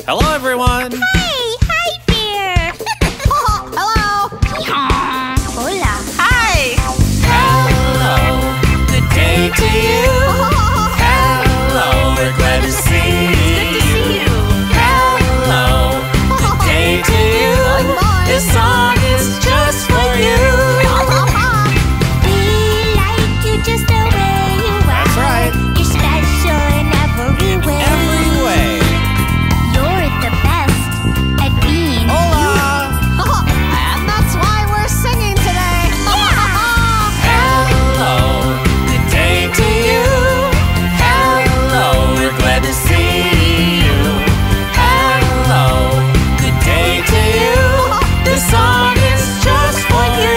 Hello, everyone. Hi there. Hello. Hola. Hi. Hello. Good day to you. Hello. We're glad to see you. Hello. Good day to you. This song is just for you. We like you just the way you are. That's right. You're special in every way. Every way. You're the best at being Hola. And that's why we're singing today. Hello. Good day to you. Hello. We're glad to see you. Hello. Good day to you. This song is just for you.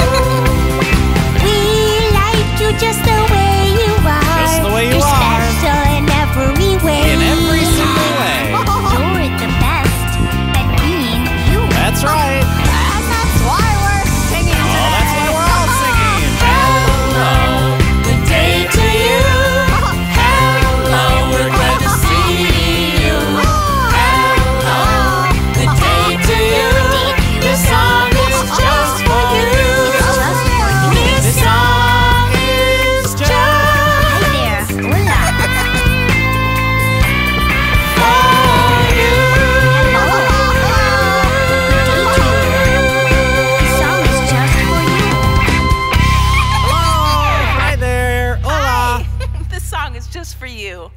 We like you just the way you are. Just the way you You're are. special in every way. In every single way. You're the best at being you. That's right. And that's why we're singing Oh, today. that's why we're all singing. Hello, good day to you. Hello, we're glad to see you. Hello, good day to you. This song is just for you. This song is just Hi there. Hola. for you. The song is just for you. Hello, hi there. Hola. This song is just for you.